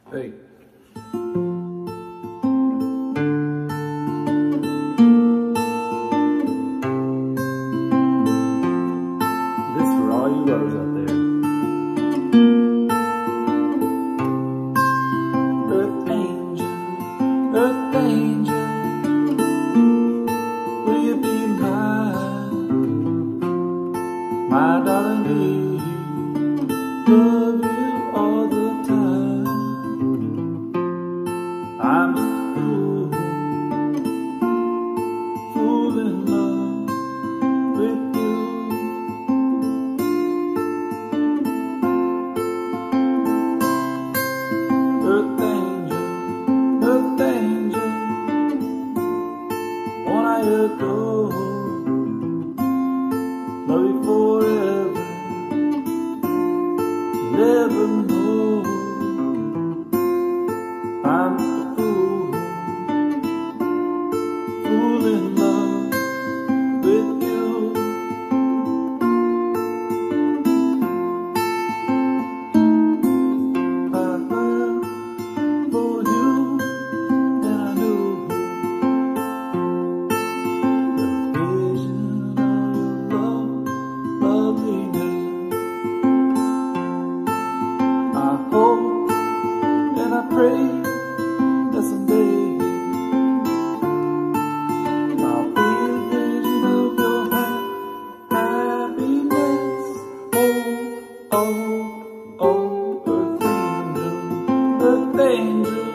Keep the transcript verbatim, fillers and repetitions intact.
Hey. This for all you lovers out there. Earth angel, earth angel, will you be mine? My darling, will you love you all the time? I'm just a fool, fool in love with you. Earth angel, earth angel, won't I adore, love you forever, never know. I'm just a fool, fool in love with you. I fell for you, and I knew the vision of your love, loveliness. I hope and I pray that someday I'll be a vision of your ha happiness. Oh, oh, oh, earth angel, earth angel.